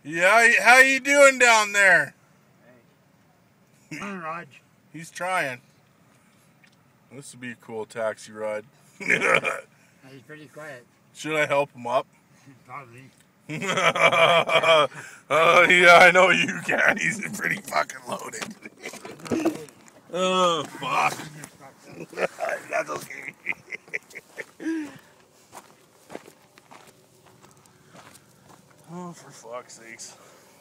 Yeah, how you doing down there? Hey. Raj. He's trying. This would be a cool taxi ride. He's pretty quiet. Should I help him up? Probably. Yeah, I know you can. He's pretty fucking loaded. Oh, fuck. That's okay. Oh, for fuck's sakes.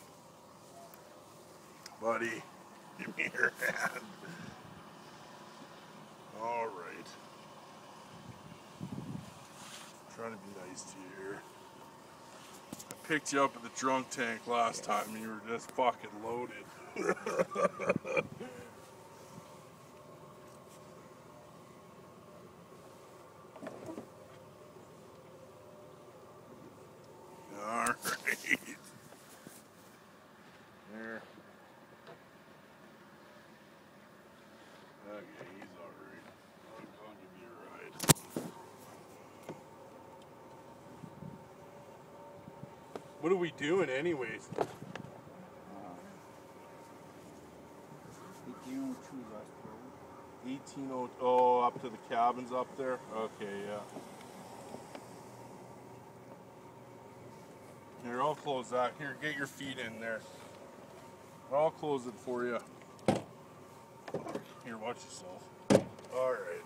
Buddy, give me your hand. All right. I'm trying to be nice to you here. I picked you up at the drunk tank last time and you were just fucking loaded. All right. There. Okay, he's all right. I'll give you a ride. What are we doing anyways? 1802 oh, up to the cabins up there? Okay, yeah. Here, I'll close that. Here, get your feet in there. I'll close it for you. Here, watch yourself. All right.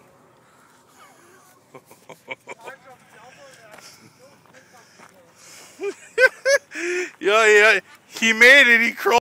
Yeah, he made it. He crawled.